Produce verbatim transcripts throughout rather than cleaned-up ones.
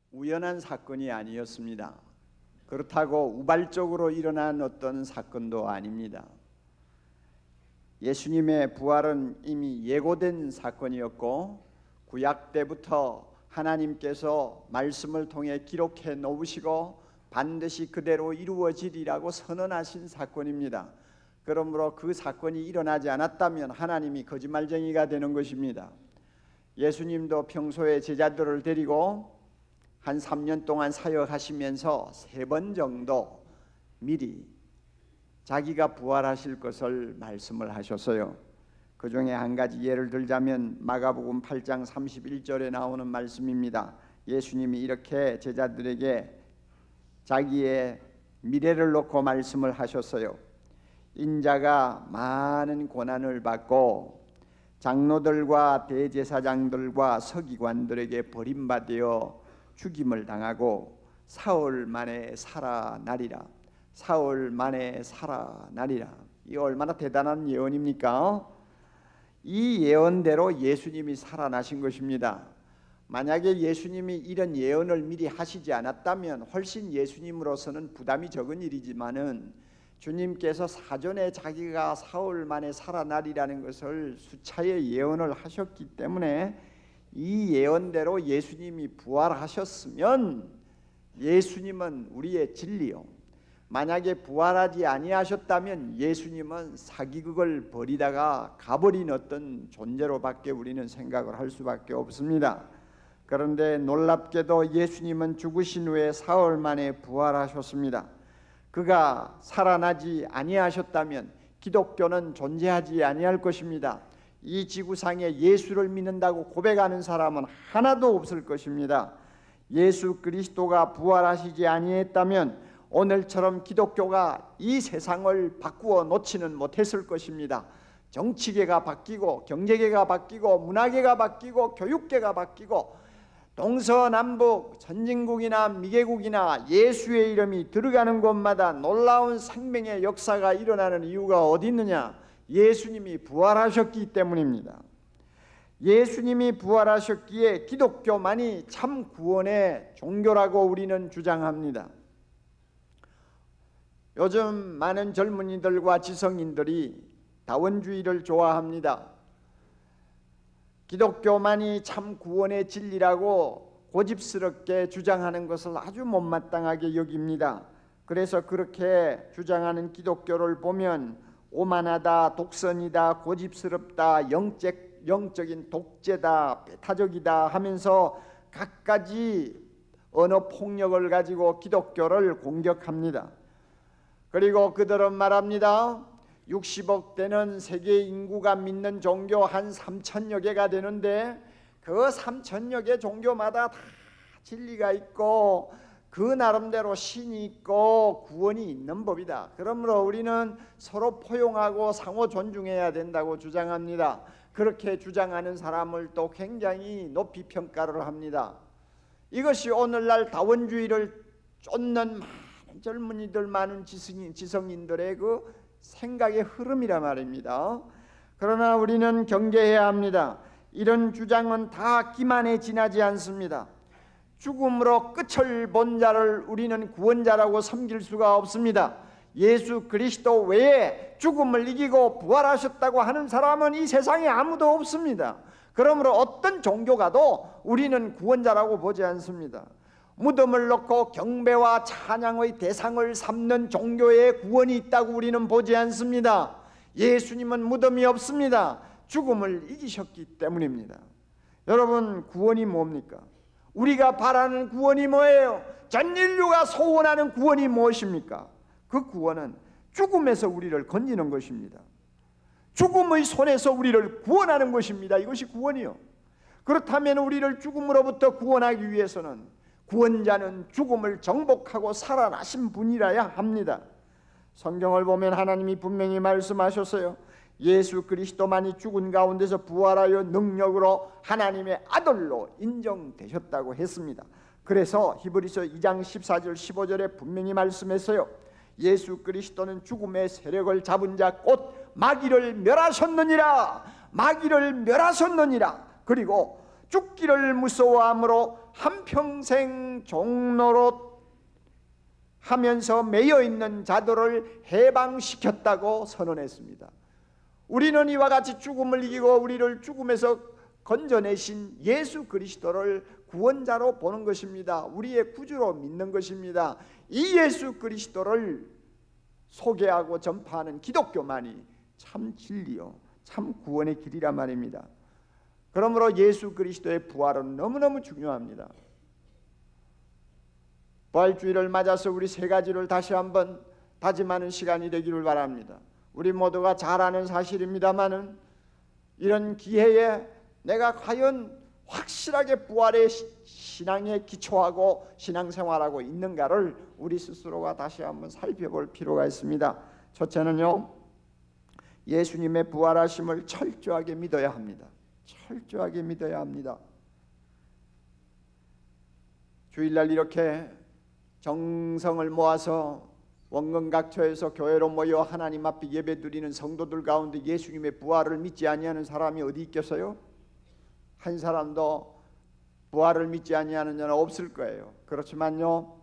우연한 사건이 아니었습니다. 그렇다고 우발적으로 일어난 어떤 사건도 아닙니다. 예수님의 부활은 이미 예고된 사건이었고 구약 때부터 하나님께서 말씀을 통해 기록해 놓으시고 반드시 그대로 이루어지리라고 선언하신 사건입니다. 그러므로 그 사건이 일어나지 않았다면 하나님이 거짓말쟁이가 되는 것입니다. 예수님도 평소에 제자들을 데리고 한 삼 년 동안 사역하시면서 세 번 정도 미리 자기가 부활하실 것을 말씀을 하셨어요. 그 중에 한 가지 예를 들자면 마가복음 팔 장 삼십일 절에 나오는 말씀입니다. 예수님이 이렇게 제자들에게 자기의 미래를 놓고 말씀을 하셨어요. 인자가 많은 고난을 받고 장로들과 대제사장들과 서기관들에게 버림받아 죽임을 당하고 사흘 만에 살아나리라. 사흘 만에 살아나리라. 이 얼마나 대단한 예언입니까? 이 예언대로 예수님이 살아나신 것입니다. 만약에 예수님이 이런 예언을 미리 하시지 않았다면 훨씬 예수님으로서는 부담이 적은 일이지만은 주님께서 사전에 자기가 사흘 만에 살아나리라는 것을 수차례 예언을 하셨기 때문에 이 예언대로 예수님이 부활하셨으면 예수님은 우리의 진리요, 만약에 부활하지 아니하셨다면 예수님은 사기극을 벌이다가 가버린 어떤 존재로밖에 우리는 생각을 할 수밖에 없습니다. 그런데 놀랍게도 예수님은 죽으신 후에 사흘 만에 부활하셨습니다. 그가 살아나지 아니하셨다면 기독교는 존재하지 아니할 것입니다. 이 지구상에 예수를 믿는다고 고백하는 사람은 하나도 없을 것입니다. 예수 그리스도가 부활하시지 아니했다면 오늘처럼 기독교가 이 세상을 바꾸어 놓지는 못했을 것입니다. 정치계가 바뀌고 경제계가 바뀌고 문화계가 바뀌고 교육계가 바뀌고 동서남북 선진국이나 미개국이나 예수의 이름이 들어가는 곳마다 놀라운 생명의 역사가 일어나는 이유가 어디 있느냐? 예수님이 부활하셨기 때문입니다. 예수님이 부활하셨기에 기독교만이 참 구원의 종교라고 우리는 주장합니다. 요즘 많은 젊은이들과 지성인들이 다원주의를 좋아합니다. 기독교만이 참 구원의 진리라고 고집스럽게 주장하는 것을 아주 못마땅하게 여깁니다. 그래서 그렇게 주장하는 기독교를 보면 오만하다, 독선이다, 고집스럽다, 영적, 영적인 독재다, 배타적이다 하면서 갖가지 언어 폭력을 가지고 기독교를 공격합니다. 그리고 그들은 말합니다. 육십억 되는 세계 인구가 믿는 종교 한 삼천여 개가 되는데 그 삼천여 개 종교마다 다 진리가 있고 그 나름대로 신이 있고 구원이 있는 법이다. 그러므로 우리는 서로 포용하고 상호 존중해야 된다고 주장합니다. 그렇게 주장하는 사람을 또 굉장히 높이 평가를 합니다. 이것이 오늘날 다원주의를 쫓는 많은 젊은이들, 많은 지성인, 지성인들의 그 생각의 흐름이라 말입니다. 그러나 우리는 경계해야 합니다. 이런 주장은 다 기만에 지나지 않습니다. 죽음으로 끝을 본 자를 우리는 구원자라고 섬길 수가 없습니다. 예수 그리스도 외에 죽음을 이기고 부활하셨다고 하는 사람은 이 세상에 아무도 없습니다. 그러므로 어떤 종교가도 우리는 구원자라고 보지 않습니다. 무덤을 놓고 경배와 찬양의 대상을 삼는 종교에 구원이 있다고 우리는 보지 않습니다. 예수님은 무덤이 없습니다. 죽음을 이기셨기 때문입니다. 여러분, 구원이 뭡니까? 우리가 바라는 구원이 뭐예요? 전 인류가 소원하는 구원이 무엇입니까? 그 구원은 죽음에서 우리를 건지는 것입니다. 죽음의 손에서 우리를 구원하는 것입니다. 이것이 구원이요. 그렇다면 우리를 죽음으로부터 구원하기 위해서는 구원자는 죽음을 정복하고 살아나신 분이라야 합니다. 성경을 보면 하나님이 분명히 말씀하셨어요. 예수 그리스도만이 죽은 가운데서 부활하여 능력으로 하나님의 아들로 인정되셨다고 했습니다. 그래서 히브리서 이 장 십사 절 십오 절에 분명히 말씀했어요. 예수 그리스도는 죽음의 세력을 잡은 자 곧 마귀를 멸하셨느니라. 마귀를 멸하셨느니라. 그리고 죽기를 무서워함으로 한평생 종로로 하면서 매여 있는 자들을 해방시켰다고 선언했습니다. 우리는 이와 같이 죽음을 이기고 우리를 죽음에서 건져내신 예수 그리스도를 구원자로 보는 것입니다. 우리의 구주로 믿는 것입니다. 이 예수 그리스도를 소개하고 전파하는 기독교만이 참 진리요, 참 구원의 길이란 말입니다. 그러므로 예수 그리스도의 부활은 너무너무 중요합니다. 부활주의를 맞아서 우리 세 가지를 다시 한번 다짐하는 시간이 되기를 바랍니다. 우리 모두가 잘 아는 사실입니다마는 이런 기회에 내가 과연 확실하게 부활의 신앙에 기초하고 신앙생활하고 있는가를 우리 스스로가 다시 한번 살펴볼 필요가 있습니다. 첫째는요, 예수님의 부활하심을 철저하게 믿어야 합니다. 철저하게 믿어야 합니다. 주일날 이렇게 정성을 모아서 원근각처에서 교회로 모여 하나님 앞에 예배드리는 성도들 가운데 예수님의 부활을 믿지 아니하는 사람이 어디 있겠어요? 한 사람도 부활을 믿지 아니하는 자는 없을 거예요. 그렇지만요,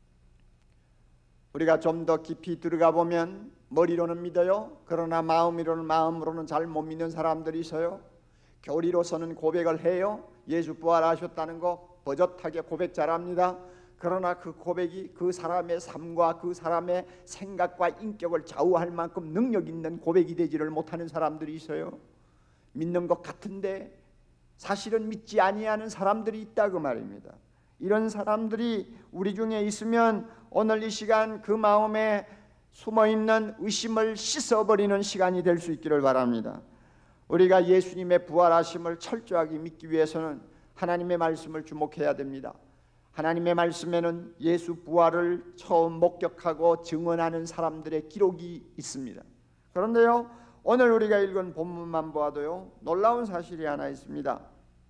우리가 좀 더 깊이 들어가 보면 머리로는 믿어요. 그러나 마음으로는 마음으로는 잘 못 믿는 사람들이 있어요. 교리로서는 고백을 해요. 예수 부활하셨다는 거 버젓하게 고백 잘합니다. 그러나 그 고백이 그 사람의 삶과 그 사람의 생각과 인격을 좌우할 만큼 능력 있는 고백이 되지를 못하는 사람들이 있어요. 믿는 것 같은데 사실은 믿지 아니하는 사람들이 있다 그 말입니다. 이런 사람들이 우리 중에 있으면 오늘 이 시간 그 마음에 숨어있는 의심을 씻어버리는 시간이 될 수 있기를 바랍니다. 우리가 예수님의 부활하심을 철저하게 믿기 위해서는 하나님의 말씀을 주목해야 됩니다. 하나님의 말씀에는 예수 부활을 처음 목격하고 증언하는 사람들의 기록이 있습니다. 그런데요, 오늘 우리가 읽은 본문만 보아도요, 놀라운 사실이 하나 있습니다.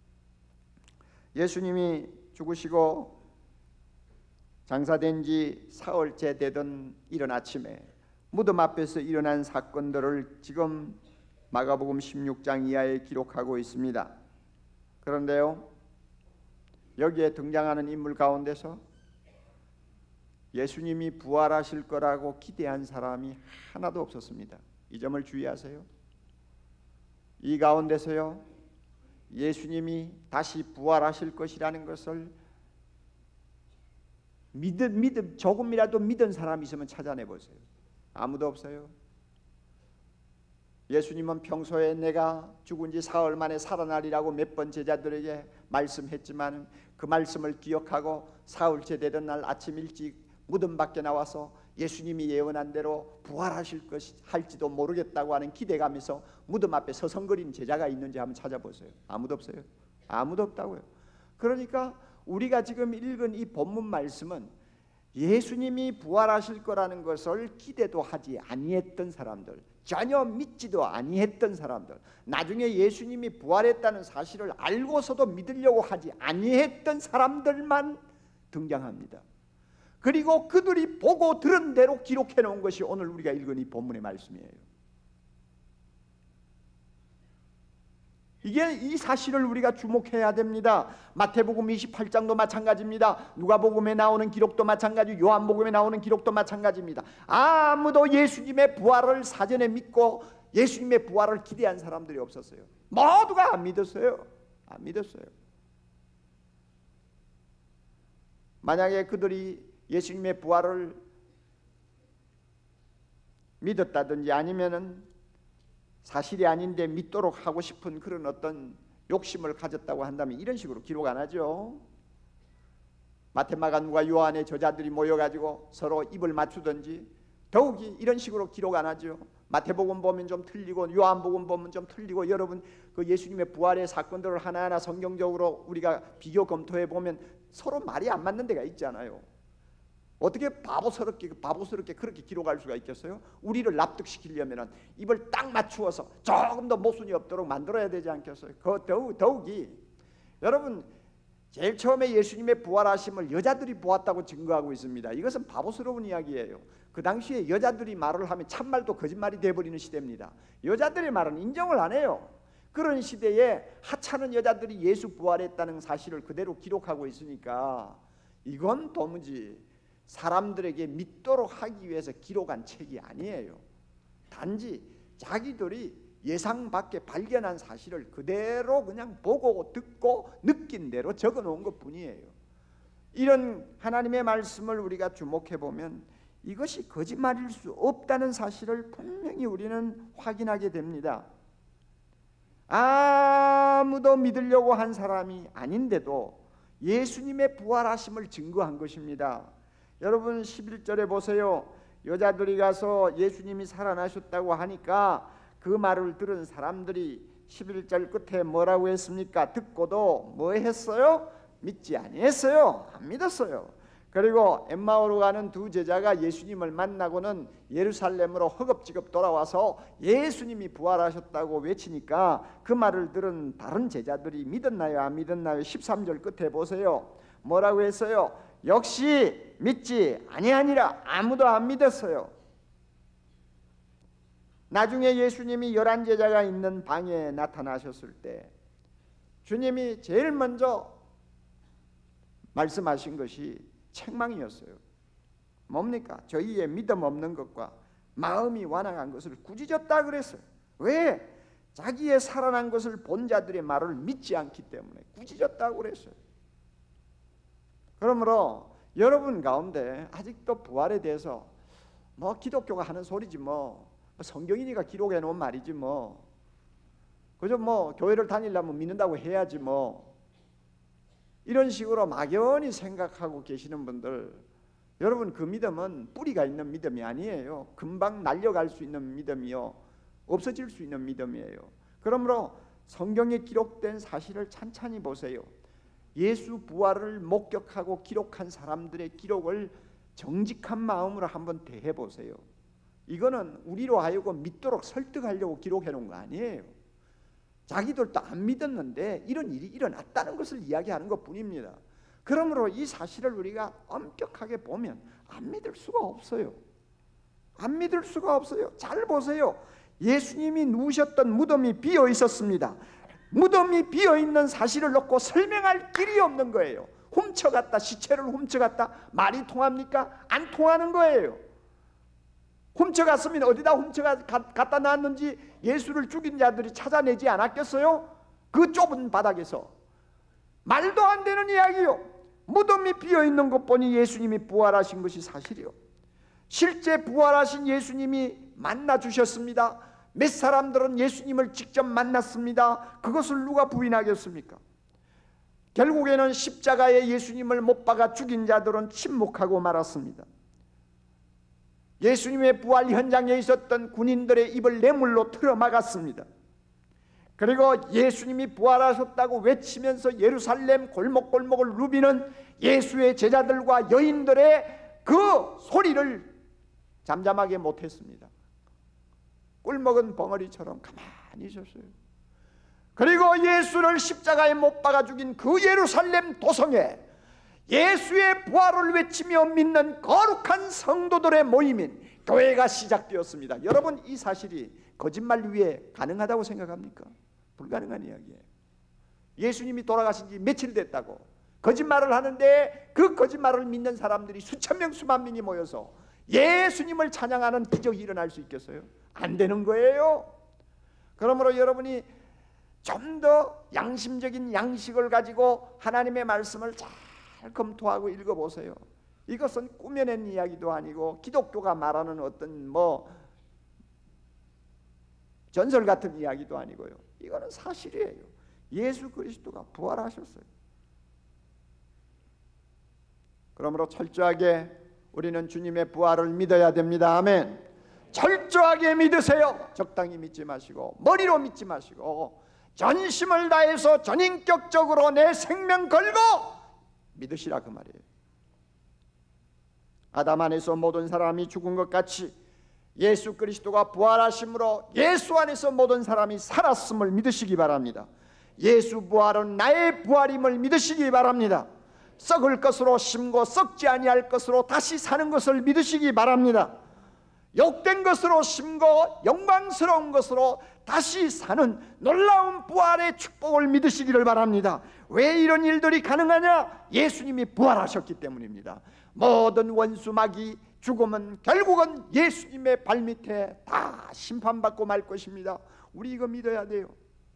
예수님이 죽으시고 장사된 지 사흘째 되던 이른 아침에 무덤 앞에서 일어난 사건들을 지금 마가복음 십육 장 이하에 기록하고 있습니다. 그런데요, 여기에 등장하는 인물 가운데서 예수님이 부활하실 거라고 기대한 사람이 하나도 없었습니다. 이 점을 주의하세요. 이 가운데서요, 예수님이 다시 부활하실 것이라는 것을 믿음, 믿음, 조금이라도 믿은 사람이 있으면 찾아내 보세요. 아무도 없어요. 예수님은 평소에 내가 죽은 지 사흘 만에 살아나리라고 몇 번 제자들에게 말씀했지만 그 말씀을 기억하고 사흘째 되던 날 아침 일찍 무덤 밖에 나와서 예수님이 예언한 대로 부활하실 것이 할지도 모르겠다고 하는 기대감에서 무덤 앞에 서성거리는 제자가 있는지 한번 찾아보세요. 아무도 없어요. 아무도 없다고요. 그러니까 우리가 지금 읽은 이 본문 말씀은 예수님이 부활하실 거라는 것을 기대도 하지 아니했던 사람들, 전혀 믿지도 아니했던 사람들, 나중에 예수님이 부활했다는 사실을 알고서도 믿으려고 하지 아니했던 사람들만 등장합니다. 그리고 그들이 보고 들은 대로 기록해 놓은 것이 오늘 우리가 읽은 이 본문의 말씀이에요. 이게 이 사실을 우리가 주목해야 됩니다. 마태복음 이십팔 장도 마찬가지입니다. 누가복음에 나오는 기록도 마찬가지, 요한복음에 나오는 기록도 마찬가지입니다. 아무도 예수님의 부활을 사전에 믿고 예수님의 부활을 기대한 사람들이 없었어요. 모두가 안 믿었어요. 안 믿었어요. 만약에 그들이 예수님의 부활을 믿었다든지 아니면은 사실이 아닌데 믿도록 하고 싶은 그런 어떤 욕심을 가졌다고 한다면 이런 식으로 기록 안 하죠. 마태, 마가, 누가, 요한의 저자들이 모여가지고 서로 입을 맞추든지 더욱이 이런 식으로 기록 안 하죠. 마태복음 보면 좀 틀리고 요한복음 보면 좀 틀리고, 여러분 그 예수님의 부활의 사건들을 하나하나 성경적으로 우리가 비교 검토해 보면 서로 말이 안 맞는 데가 있잖아요. 어떻게 바보스럽게 바보스럽게 그렇게 기록할 수가 있겠어요? 우리를 납득시키려면 입을 딱 맞추어서 조금 더 모순이 없도록 만들어야 되지 않겠어요? 그 더욱, 더욱이 여러분 제일 처음에 예수님의 부활하심을 여자들이 보았다고 증거하고 있습니다. 이것은 바보스러운 이야기예요. 그 당시에 여자들이 말을 하면 참말도 거짓말이 돼버리는 시대입니다. 여자들의 말은 인정을 안 해요. 그런 시대에 하찮은 여자들이 예수 부활했다는 사실을 그대로 기록하고 있으니까 이건 도무지 사람들에게 믿도록 하기 위해서 기록한 책이 아니에요. 단지 자기들이 예상 밖에 발견한 사실을 그대로 그냥 보고 듣고 느낀 대로 적어 놓은 것 뿐이에요. 이런 하나님의 말씀을 우리가 주목해 보면 이것이 거짓말일 수 없다는 사실을 분명히 우리는 확인하게 됩니다. 아무도 믿으려고 한 사람이 아닌데도 예수님의 부활하심을 증거한 것입니다. 여러분 십일 절에 보세요. 여자들이 가서 예수님이 살아나셨다고 하니까 그 말을 들은 사람들이 십일 절 끝에 뭐라고 했습니까? 듣고도 뭐 했어요? 믿지 아니했어요. 안 믿었어요. 그리고 엠마오로 가는 두 제자가 예수님을 만나고는 예루살렘으로 허겁지겁 돌아와서 예수님이 부활하셨다고 외치니까 그 말을 들은 다른 제자들이 믿었나요? 안 믿었나요? 십삼 절 끝에 보세요. 뭐라고 했어요? 역시 믿지 아니하니라. 아무도 안 믿었어요. 나중에 예수님이 열한 제자가 있는 방에 나타나셨을 때 주님이 제일 먼저 말씀하신 것이 책망이었어요. 뭡니까? 저희의 믿음 없는 것과 마음이 완악한 것을 꾸짖었다 그랬어요. 왜? 자기의 살아난 것을 본 자들의 말을 믿지 않기 때문에 꾸짖었다고 그랬어요. 그러므로 여러분 가운데 아직도 부활에 대해서 뭐 기독교가 하는 소리지 뭐 성경이니까 기록해 놓은 말이지 뭐 그저 뭐 교회를 다니려면 믿는다고 해야지 뭐 이런 식으로 막연히 생각하고 계시는 분들, 여러분 그 믿음은 뿌리가 있는 믿음이 아니에요. 금방 날려갈 수 있는 믿음이요, 없어질 수 있는 믿음이에요. 그러므로 성경에 기록된 사실을 찬찬히 보세요. 예수 부활을 목격하고 기록한 사람들의 기록을 정직한 마음으로 한번 대해 보세요. 이거는 우리로 하여금 믿도록 설득하려고 기록해 놓은 거 아니에요. 자기들도 안 믿었는데 이런 일이 일어났다는 것을 이야기하는 것뿐입니다. 그러므로 이 사실을 우리가 엄격하게 보면 안 믿을 수가 없어요. 안 믿을 수가 없어요. 잘 보세요. 예수님이 누우셨던 무덤이 비어 있었습니다. 무덤이 비어 있는 사실을 놓고 설명할 길이 없는 거예요. 훔쳐갔다, 시체를 훔쳐갔다, 말이 통합니까? 안 통하는 거예요. 훔쳐갔으면 어디다 훔쳐갔다 놨는지 예수를 죽인 자들이 찾아내지 않았겠어요? 그 좁은 바닥에서. 말도 안 되는 이야기요. 무덤이 비어있는 것 보니 예수님이 부활하신 것이 사실이요. 실제 부활하신 예수님이 만나 주셨습니다. 몇 사람들은 예수님을 직접 만났습니다. 그것을 누가 부인하겠습니까? 결국에는 십자가에 예수님을 못 박아 죽인 자들은 침묵하고 말았습니다. 예수님의 부활 현장에 있었던 군인들의 입을 뇌물로 틀어막았습니다. 그리고 예수님이 부활하셨다고 외치면서 예루살렘 골목골목을 누비는 예수의 제자들과 여인들의 그 소리를 잠잠하게 못했습니다. 꿀먹은 벙어리처럼 가만히 있었어요. 그리고 예수를 십자가에 못 박아 죽인 그 예루살렘 도성에 예수의 부활을 외치며 믿는 거룩한 성도들의 모임인 교회가 시작되었습니다. 여러분, 이 사실이 거짓말 위에 가능하다고 생각합니까? 불가능한 이야기예요. 예수님이 돌아가신 지 며칠 됐다고 거짓말을 하는데 그 거짓말을 믿는 사람들이 수천 명 수만 명이 모여서 예수님을 찬양하는 기적이 일어날 수 있겠어요? 안 되는 거예요. 그러므로 여러분이 좀 더 양심적인 양식을 가지고 하나님의 말씀을 잘 검토하고 읽어보세요. 이것은 꾸며낸 이야기도 아니고 기독교가 말하는 어떤 뭐 전설 같은 이야기도 아니고요. 이거는 사실이에요. 예수 그리스도가 부활하셨어요. 그러므로 철저하게 우리는 주님의 부활을 믿어야 됩니다. 아멘. 철저하게 믿으세요. 적당히 믿지 마시고 머리로 믿지 마시고 전심을 다해서 전인격적으로 내 생명 걸고 믿으시라 그 말이에요. 아담 안에서 모든 사람이 죽은 것 같이 예수 그리스도가 부활하심으로 예수 안에서 모든 사람이 살았음을 믿으시기 바랍니다. 예수 부활은 나의 부활임을 믿으시기 바랍니다. 썩을 것으로 심고 썩지 아니할 것으로 다시 사는 것을 믿으시기 바랍니다. 욕된 것으로 심고 영광스러운 것으로 다시 사는 놀라운 부활의 축복을 믿으시기를 바랍니다. 왜 이런 일들이 가능하냐? 예수님이 부활하셨기 때문입니다. 모든 원수 마귀 죽음은 결국은 예수님의 발밑에 다 심판받고 말 것입니다. 우리 이거 믿어야 돼요.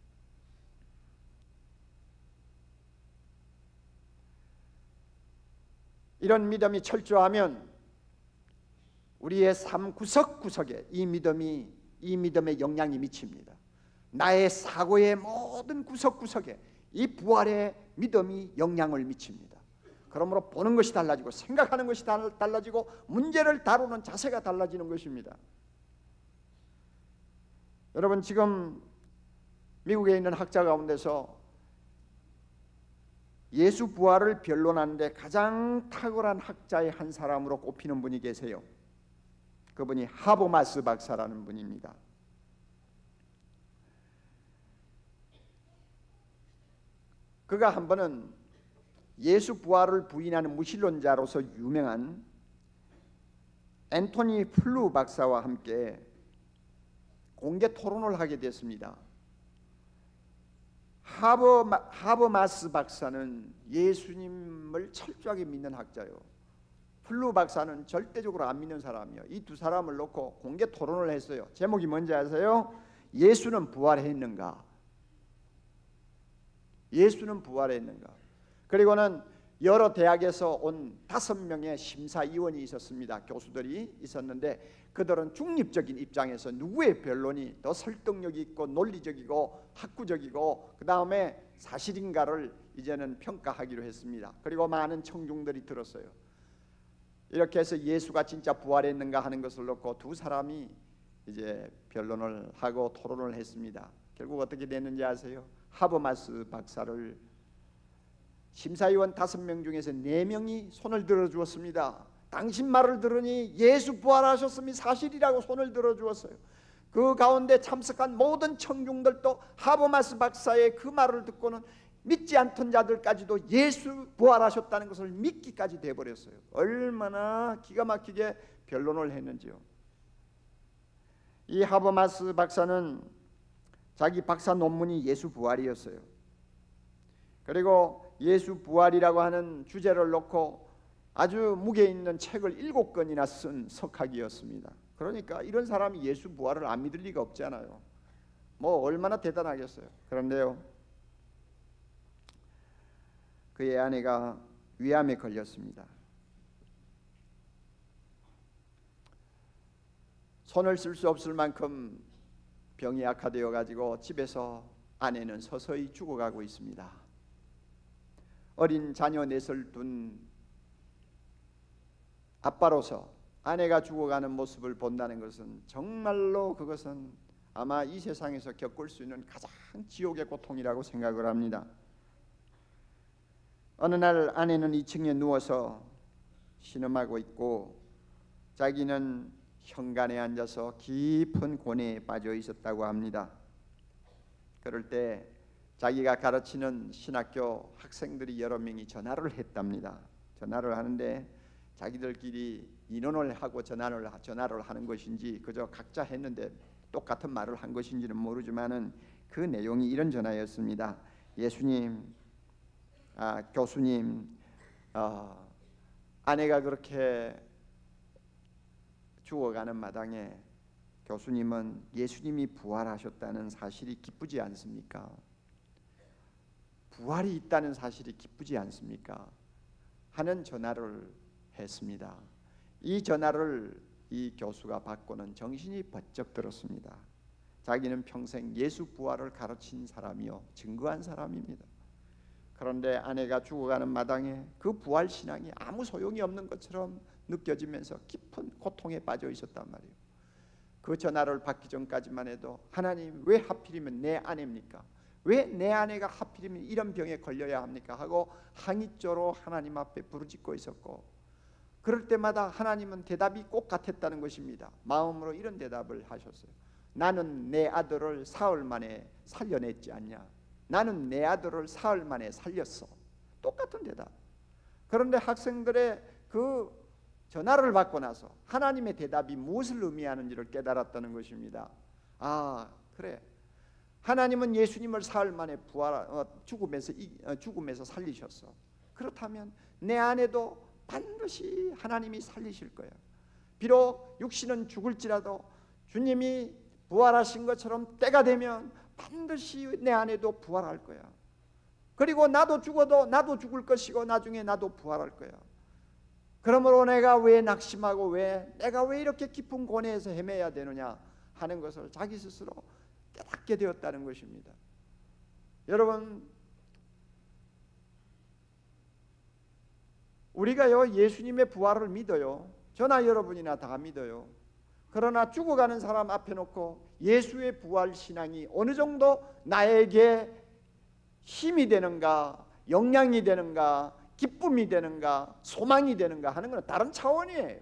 이런 믿음이 철저하면 우리의 삶 구석구석에 이 믿음이 이 믿음의 영향이 미칩니다. 나의 사고의 모든 구석구석에 이 부활의 믿음이 영향을 미칩니다. 그러므로 보는 것이 달라지고 생각하는 것이 달라지고 문제를 다루는 자세가 달라지는 것입니다. 여러분, 지금 미국에 있는 학자 가운데서 예수 부활을 변론하는데 가장 탁월한 학자의 한 사람으로 꼽히는 분이 계세요. 그분이 하버마스 박사라는 분입니다. 그가 한 번은 예수 부활을 부인하는 무신론자로서 유명한 앤토니 플루 박사와 함께 공개 토론을 하게 됐습니다. 하버, 하버마스 박사는 예수님을 철저하게 믿는 학자요, 플루 박사는 절대적으로 안 믿는 사람이요. 이 두 사람을 놓고 공개 토론을 했어요. 제목이 뭔지 아세요? 예수는 부활했는가? 예수는 부활했는가? 그리고는 여러 대학에서 온 다섯 명의 심사위원이 있었습니다. 교수들이 있었는데 그들은 중립적인 입장에서 누구의 변론이 더 설득력이 있고 논리적이고 학구적이고 그 다음에 사실인가를 이제는 평가하기로 했습니다. 그리고 많은 청중들이 들었어요. 이렇게 해서 예수가 진짜 부활했는가 하는 것을 놓고 두 사람이 이제 변론을 하고 토론을 했습니다. 결국 어떻게 됐는지 아세요? 하버마스 박사를 심사위원 다섯 명 중에서 네 명이 손을 들어주었습니다. 당신 말을 들으니 예수 부활하셨음이 사실이라고 손을 들어주었어요. 그 가운데 참석한 모든 청중들도 하버마스 박사의 그 말을 듣고는 믿지 않던 자들까지도 예수 부활하셨다는 것을 믿기까지 돼버렸어요. 얼마나 기가 막히게 변론을 했는지요. 이 하버마스 박사는 자기 박사 논문이 예수 부활이었어요. 그리고 예수 부활이라고 하는 주제를 놓고 아주 무게 있는 책을 일곱 권이나 쓴 석학이었습니다. 그러니까 이런 사람이 예수 부활을 안 믿을 리가 없잖아요. 뭐 얼마나 대단하겠어요. 그런데요, 그의 아내가 위암에 걸렸습니다. 손을 쓸 수 없을 만큼 병이 악화되어 가지고 집에서 아내는 서서히 죽어가고 있습니다. 어린 자녀 넷을 둔 아빠로서 아내가 죽어가는 모습을 본다는 것은 정말로 그것은 아마 이 세상에서 겪을 수 있는 가장 지옥의 고통이라고 생각을 합니다. 어느 날 아내는 이 층에 누워서 신음하고 있고 자기는 현관에 앉아서 깊은 고뇌에 빠져 있었다고 합니다. 그럴 때 자기가 가르치는 신학교 학생들이 여러 명이 전화를 했답니다. 전화를 하는데 자기들끼리 인원을 하고 전화를, 전화를 하는 것인지 그저 각자 했는데 똑같은 말을 한 것인지는 모르지만은 그 내용이 이런 전화였습니다. 예수님, 아, 교수님, 어, 아내가 그렇게 죽어가는 마당에 교수님은 예수님이 부활하셨다는 사실이 기쁘지 않습니까? 부활이 있다는 사실이 기쁘지 않습니까? 하는 전화를 했습니다. 이 전화를 이 교수가 받고는 정신이 번쩍 들었습니다. 자기는 평생 예수 부활을 가르친 사람이요, 증거한 사람입니다. 그런데 아내가 죽어가는 마당에 그 부활 신앙이 아무 소용이 없는 것처럼 느껴지면서 깊은 고통에 빠져 있었단 말이에요. 그 전화를 받기 전까지만 해도 하나님, 왜 하필이면 내 아내입니까? 왜 내 아내가 하필이면 이런 병에 걸려야 합니까? 하고 항의조로 하나님 앞에 부르짖고 있었고, 그럴 때마다 하나님은 대답이 꼭 같았다는 것입니다. 마음으로 이런 대답을 하셨어요. 나는 내 아들을 사흘 만에 살려냈지 않냐? 나는 내 아들을 사흘 만에 살렸어. 똑같은 대답. 그런데 학생들의 그 전화를 받고 나서 하나님의 대답이 무엇을 의미하는지를 깨달았다는 것입니다. 아, 그래. 하나님은 예수님을 사흘 만에 부활, 어, 죽음에서, 어, 죽음에서 살리셨어. 그렇다면 내 안에도 반드시 하나님이 살리실 거야. 비록 육신은 죽을지라도 주님이 부활하신 것처럼 때가 되면 반드시 내 안에도 부활할 거야. 그리고 나도 죽어도 나도 죽을 것이고 나중에 나도 부활할 거야. 그러므로 내가 왜 낙심하고 왜 내가 왜 이렇게 깊은 고뇌에서 헤매야 되느냐 하는 것을 자기 스스로 깨닫게 되었다는 것입니다. 여러분, 우리가요 예수님의 부활을 믿어요. 저나 여러분이나 다 믿어요. 그러나 죽어가는 사람 앞에 놓고 예수의 부활 신앙이 어느 정도 나에게 힘이 되는가, 영향이 되는가, 기쁨이 되는가, 소망이 되는가 하는 것은 다른 차원이에요.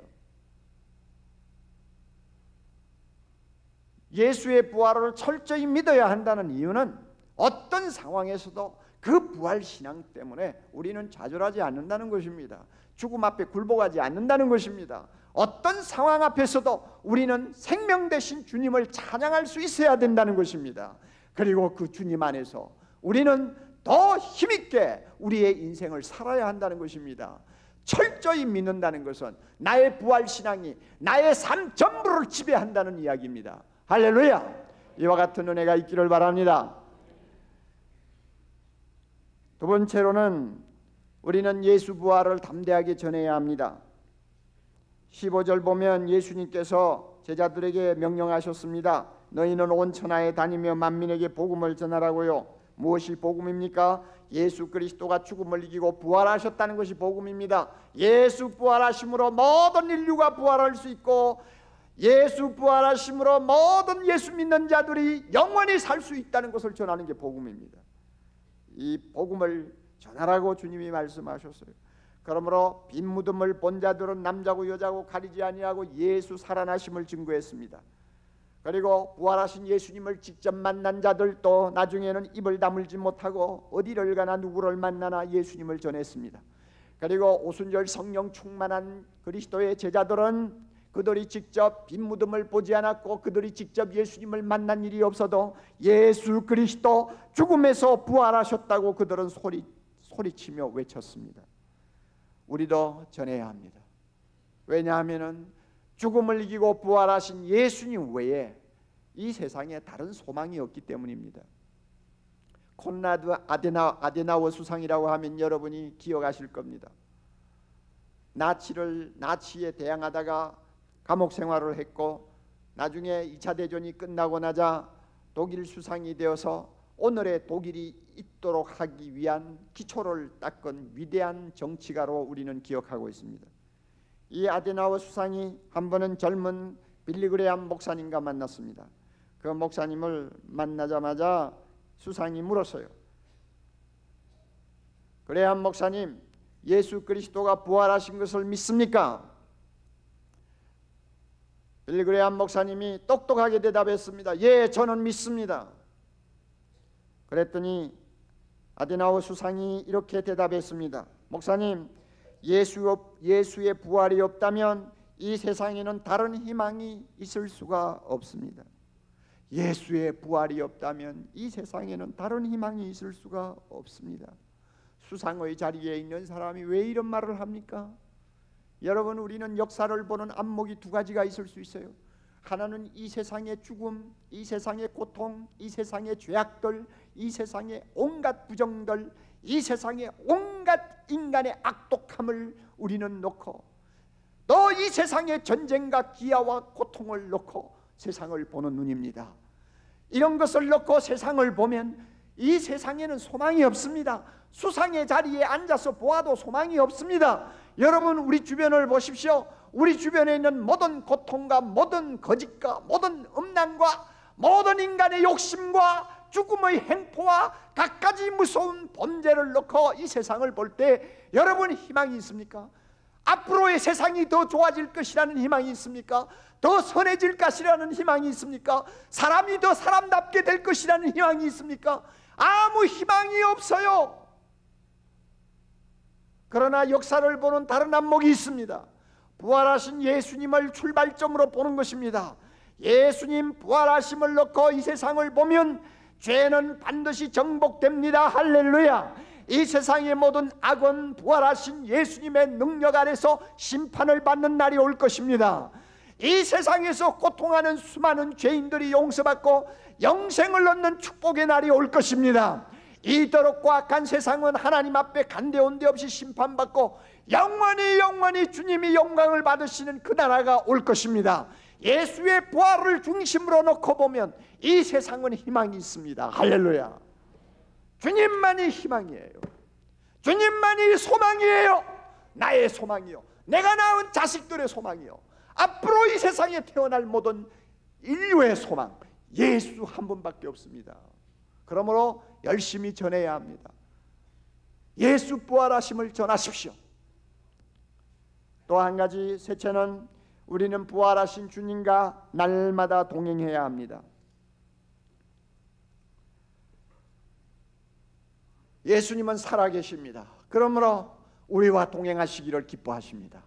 예수의 부활을 철저히 믿어야 한다는 이유는 어떤 상황에서도 그 부활 신앙 때문에 우리는 좌절하지 않는다는 것입니다. 죽음 앞에 굴복하지 않는다는 것입니다. 어떤 상황 앞에서도 우리는 생명 되신 주님을 찬양할 수 있어야 된다는 것입니다. 그리고 그 주님 안에서 우리는 더 힘있게 우리의 인생을 살아야 한다는 것입니다. 철저히 믿는다는 것은 나의 부활 신앙이 나의 삶 전부를 지배한다는 이야기입니다. 할렐루야! 이와 같은 은혜가 있기를 바랍니다. 두 번째로는 우리는 예수 부활을 담대하게 전해야 합니다. 십오 절 보면 예수님께서 제자들에게 명령하셨습니다. 너희는 온 천하에 다니며 만민에게 복음을 전하라고요. 무엇이 복음입니까? 예수 그리스도가 죽음을 이기고 부활하셨다는 것이 복음입니다. 예수 부활하심으로 모든 인류가 부활할 수 있고 예수 부활하심으로 모든 예수 믿는 자들이 영원히 살 수 있다는 것을 전하는 게 복음입니다. 이 복음을 전하라고 주님이 말씀하셨어요. 그러므로 빈 무덤을 본 자들은 남자고 여자고 가리지 아니하고 예수 살아나심을 증거했습니다. 그리고 부활하신 예수님을 직접 만난 자들도 나중에는 입을 다물지 못하고 어디를 가나 누구를 만나나 예수님을 전했습니다. 그리고 오순절 성령 충만한 그리스도의 제자들은 그들이 직접 빈 무덤을 보지 않았고 그들이 직접 예수님을 만난 일이 없어도 예수 그리스도 죽음에서 부활하셨다고 그들은 소리, 소리치며 외쳤습니다. 우리도 전해야 합니다. 왜냐하면 죽음을 이기고 부활하신 예수님 외에 이 세상에 다른 소망이 없기 때문입니다. 콘라드 아데나, 아데나워 수상이라고 하면 여러분이 기억하실 겁니다. 나치를 나치에 대항하다가 감옥 생활을 했고 나중에 이 차 대전이 끝나고 나자 독일 수상이 되어서 오늘의 독일이 있도록 하기 위한 기초를 닦은 위대한 정치가로 우리는 기억하고 있습니다. 이 아데나워 수상이 한 번은 젊은 빌리그레암 목사님과 만났습니다. 그 목사님을 만나자마자 수상이 물었어요. 그레암 목사님, 예수 그리스도가 부활하신 것을 믿습니까? 빌리그레암 목사님이 똑똑하게 대답했습니다. 예, 저는 믿습니다. 그랬더니 아데나워 수상이 이렇게 대답했습니다. 목사님, 예수, 예수의 부활이 없다면 이 세상에는 다른 희망이 있을 수가 없습니다. 예수의 부활이 없다면 이 세상에는 다른 희망이 있을 수가 없습니다. 수상의 자리에 있는 사람이 왜 이런 말을 합니까? 여러분, 우리는 역사를 보는 안목이 두 가지가 있을 수 있어요. 하나는 이 세상의 죽음, 이 세상의 고통, 이 세상의 죄악들, 이 세상의 온갖 부정들, 이 세상의 온갖 인간의 악독함을 우리는 놓고 또 이 세상의 전쟁과 기아와 고통을 놓고 세상을 보는 눈입니다. 이런 것을 놓고 세상을 보면 이 세상에는 소망이 없습니다. 수상의 자리에 앉아서 보아도 소망이 없습니다. 여러분, 우리 주변을 보십시오. 우리 주변에 있는 모든 고통과 모든 거짓과 모든 음란과 모든 인간의 욕심과 죽음의 행포와 갖가지 무서운 범죄를 놓고 이 세상을 볼 때 여러분, 희망이 있습니까? 앞으로의 세상이 더 좋아질 것이라는 희망이 있습니까? 더 선해질 것이라는 희망이 있습니까? 사람이 더 사람답게 될 것이라는 희망이 있습니까? 아무 희망이 없어요. 그러나 역사를 보는 다른 안목이 있습니다. 부활하신 예수님을 출발점으로 보는 것입니다. 예수님 부활하심을 놓고 이 세상을 보면 죄는 반드시 정복됩니다. 할렐루야. 이 세상의 모든 악은 부활하신 예수님의 능력 아래서 심판을 받는 날이 올 것입니다. 이 세상에서 고통하는 수많은 죄인들이 용서받고 영생을 얻는 축복의 날이 올 것입니다. 이토록 고악한 세상은 하나님 앞에 간데온데 없이 심판받고 영원히 영원히 주님이 영광을 받으시는 그 나라가 올 것입니다. 예수의 부활을 중심으로 놓고 보면 이 세상은 희망이 있습니다. 할렐루야. 주님만이 희망이에요. 주님만이 소망이에요. 나의 소망이요, 내가 낳은 자식들의 소망이요, 앞으로 이 세상에 태어날 모든 인류의 소망, 예수 한 분밖에 없습니다. 그러므로 열심히 전해야 합니다. 예수 부활하심을 전하십시오. 또 한 가지, 셋째는 우리는 부활하신 주님과 날마다 동행해야 합니다. 예수님은 살아계십니다. 그러므로 우리와 동행하시기를 기뻐하십니다.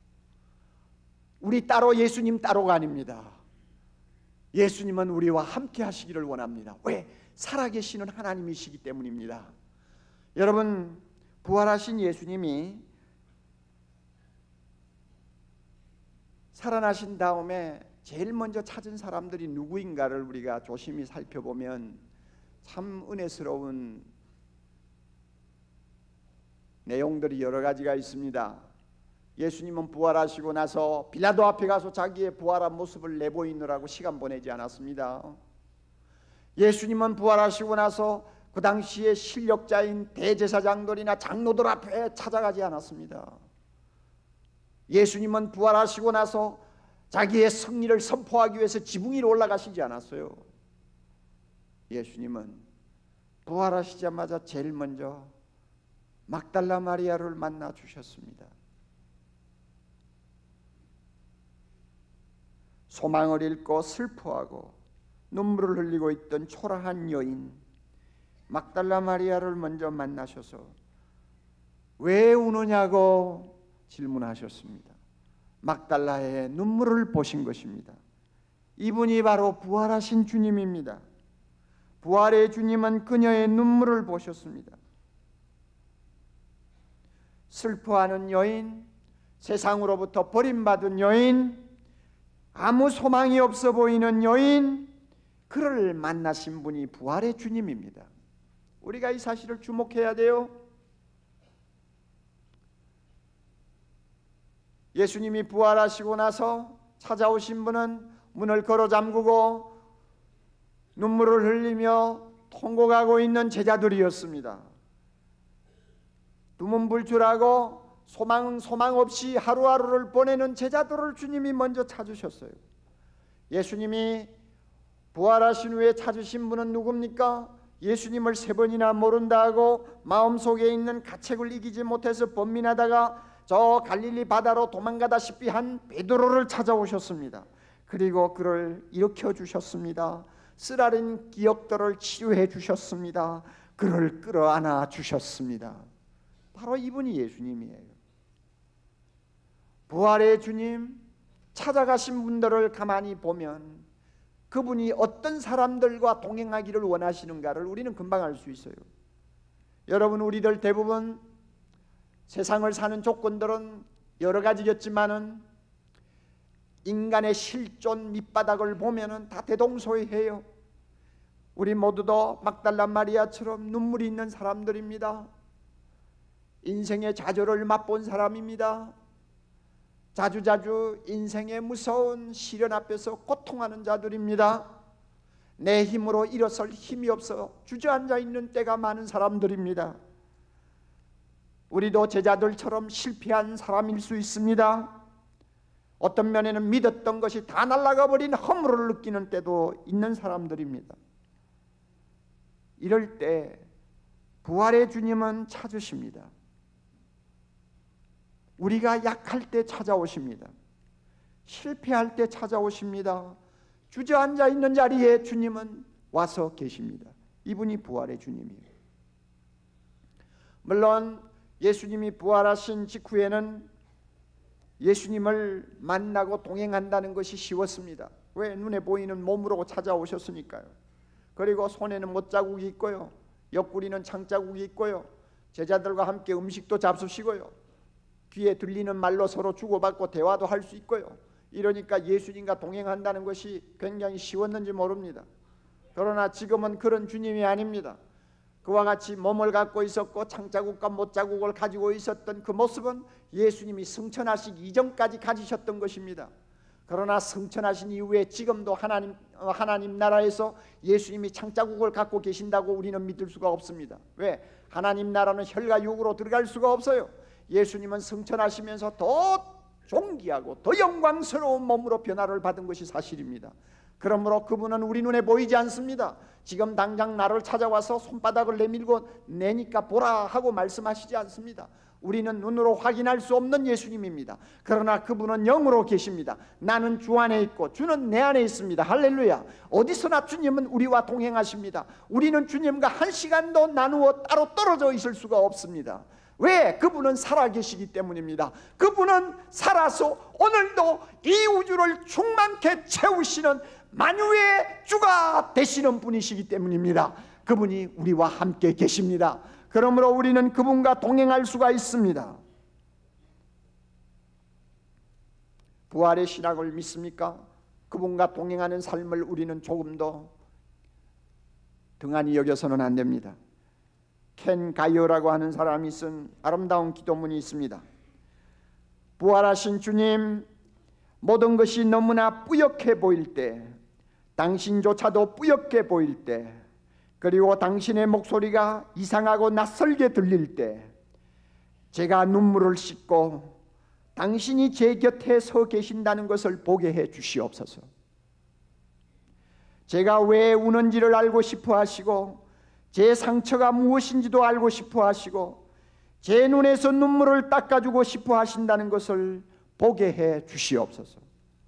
우리 따로 예수님 따로가 아닙니다. 예수님은 우리와 함께 하시기를 원합니다. 왜? 살아계시는 하나님이시기 때문입니다. 여러분, 부활하신 예수님이 살아나신 다음에 제일 먼저 찾은 사람들이 누구인가를 우리가 조심히 살펴보면 참 은혜스러운 내용들이 여러 가지가 있습니다. 예수님은 부활하시고 나서 빌라도 앞에 가서 자기의 부활한 모습을 내보이느라고 시간 보내지 않았습니다. 예수님은 부활하시고 나서 그 당시에 실력자인 대제사장들이나 장로들 앞에 찾아가지 않았습니다. 예수님은 부활하시고 나서 자기의 승리를 선포하기 위해서 지붕 위로 올라가시지 않았어요. 예수님은 부활하시자마자 제일 먼저 막달라 마리아를 만나 주셨습니다. 소망을 잃고 슬퍼하고 눈물을 흘리고 있던 초라한 여인 막달라 마리아를 먼저 만나셔서 왜 우느냐고 질문하셨습니다. 막달라의 눈물을 보신 것입니다. 이분이 바로 부활하신 주님입니다. 부활의 주님은 그녀의 눈물을 보셨습니다. 슬퍼하는 여인, 세상으로부터 버림받은 여인, 아무 소망이 없어 보이는 여인, 그를 만나신 분이 부활의 주님입니다. 우리가 이 사실을 주목해야 돼요. 예수님이 부활하시고 나서 찾아오신 분은 문을 걸어 잠그고 눈물을 흘리며 통곡하고 있는 제자들이었습니다. 두문불출하고 소망 소망 없이 하루하루를 보내는 제자들을 주님이 먼저 찾으셨어요. 예수님이 부활하신 후에 찾으신 분은 누굽니까? 예수님을 세 번이나 모른다 하고 마음속에 있는 가책을 이기지 못해서 번민하다가 저 갈릴리 바다로 도망가다시피 한 베드로를 찾아오셨습니다. 그리고 그를 일으켜 주셨습니다. 쓰라린 기억들을 치유해 주셨습니다. 그를 끌어안아 주셨습니다. 바로 이분이 예수님이에요. 부활의 주님, 찾아가신 분들을 가만히 보면 그분이 어떤 사람들과 동행하기를 원하시는가를 우리는 금방 알 수 있어요. 여러분, 우리들 대부분 세상을 사는 조건들은 여러 가지겠지만은 인간의 실존 밑바닥을 보면은 다 대동소이해요. 우리 모두도 막달라 마리아처럼 눈물이 있는 사람들입니다. 인생의 좌절을 맛본 사람입니다. 자주자주 인생의 무서운 시련 앞에서 고통하는 자들입니다. 내 힘으로 일어설 힘이 없어 주저앉아 있는 때가 많은 사람들입니다. 우리도 제자들처럼 실패한 사람일 수 있습니다. 어떤 면에는 믿었던 것이 다 날아가 버린 허물을 느끼는 때도 있는 사람들입니다. 이럴 때 부활의 주님은 찾으십니다. 우리가 약할 때 찾아오십니다. 실패할 때 찾아오십니다. 주저앉아 있는 자리에 주님은 와서 계십니다. 이분이 부활의 주님이에요. 물론 예수님이 부활하신 직후에는 예수님을 만나고 동행한다는 것이 쉬웠습니다. 왜? 눈에 보이는 몸으로 찾아오셨으니까요. 그리고 손에는 못자국이 있고요, 옆구리는 창자국이 있고요, 제자들과 함께 음식도 잡수시고요, 귀에 들리는 말로 서로 주고받고 대화도 할 수 있고요. 이러니까 예수님과 동행한다는 것이 굉장히 쉬웠는지 모릅니다. 그러나 지금은 그런 주님이 아닙니다. 그와 같이 몸을 갖고 있었고 창자국과 못자국을 가지고 있었던 그 모습은 예수님이 승천하시기 이전까지 가지셨던 것입니다. 그러나 승천하신 이후에 지금도 하나님, 하나님 나라에서 예수님이 창자국을 갖고 계신다고 우리는 믿을 수가 없습니다. 왜? 하나님 나라는 혈과 육으로 들어갈 수가 없어요. 예수님은 승천하시면서 더 존귀하고 더 영광스러운 몸으로 변화를 받은 것이 사실입니다. 그러므로 그분은 우리 눈에 보이지 않습니다. 지금 당장 나를 찾아와서 손바닥을 내밀고 내니까 보라 하고 말씀하시지 않습니다. 우리는 눈으로 확인할 수 없는 예수님입니다. 그러나 그분은 영으로 계십니다. 나는 주 안에 있고 주는 내 안에 있습니다. 할렐루야. 어디서나 주님은 우리와 동행하십니다. 우리는 주님과 한 시간도 나누어 따로 떨어져 있을 수가 없습니다. 왜? 그분은 살아계시기 때문입니다. 그분은 살아서 오늘도 이 우주를 충만케 채우시는 만유의 주가 되시는 분이시기 때문입니다. 그분이 우리와 함께 계십니다. 그러므로 우리는 그분과 동행할 수가 있습니다. 부활의 신학을 믿습니까? 그분과 동행하는 삶을 우리는 조금도 등한히 여겨서는 안 됩니다. 켄 가이어라고 하는 사람이 쓴 아름다운 기도문이 있습니다. 부활하신 주님, 모든 것이 너무나 뿌옇게 보일 때, 당신조차도 뿌옇게 보일 때, 그리고 당신의 목소리가 이상하고 낯설게 들릴 때 제가 눈물을 씻고 당신이 제 곁에 서 계신다는 것을 보게 해 주시옵소서. 제가 왜 우는지를 알고 싶어 하시고 제 상처가 무엇인지도 알고 싶어 하시고 제 눈에서 눈물을 닦아주고 싶어 하신다는 것을 보게 해 주시옵소서.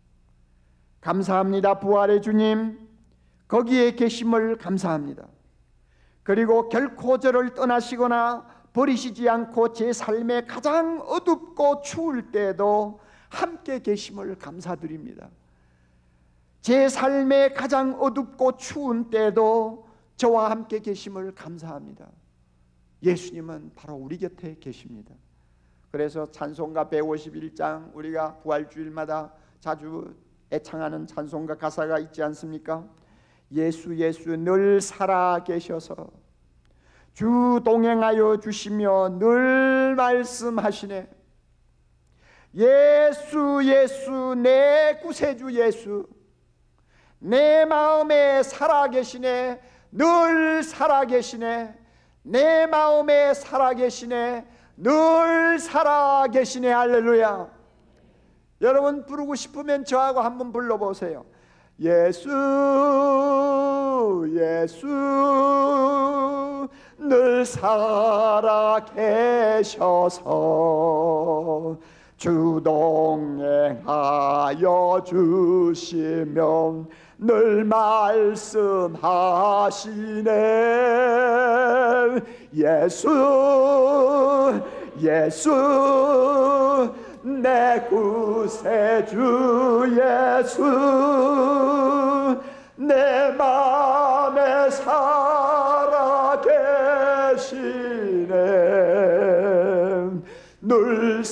감사합니다. 부활의 주님, 거기에 계심을 감사합니다. 그리고 결코 저를 떠나시거나 버리시지 않고 제 삶에 가장 어둡고 추울 때에도 함께 계심을 감사드립니다. 제 삶에 가장 어둡고 추운 때에도 저와 함께 계심을 감사합니다. 예수님은 바로 우리 곁에 계십니다. 그래서 찬송가 백오십일 장 우리가 부활주일마다 자주 애창하는 찬송가 가사가 있지 않습니까? 예수 예수 늘 살아 계셔서 주 동행하여 주시며 늘 말씀하시네. 예수 예수 내 구세주 예수 내 마음에 살아계시네. 늘 살아계시네. 내 마음에 살아계시네. 늘 살아계시네. 할렐루야. 여러분 부르고 싶으면 저하고 한번 불러보세요. 예수 예수 늘 살아계셔서 주 동행하여 주시면 늘 말씀하시네. 예수 예수 내 구세주 예수 내 맘에 살아계시네. 늘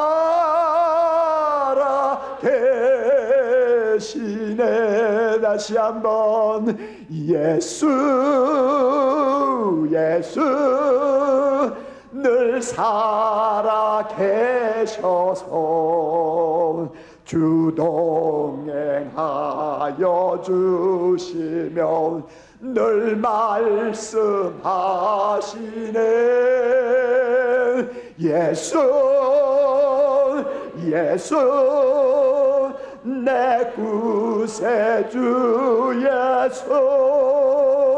살아계시네. 다시 한번 예수 예수 늘 살아계셔서 주 동행하여 주시면 늘 말씀하시네. 예수 예수 내 구세주 예수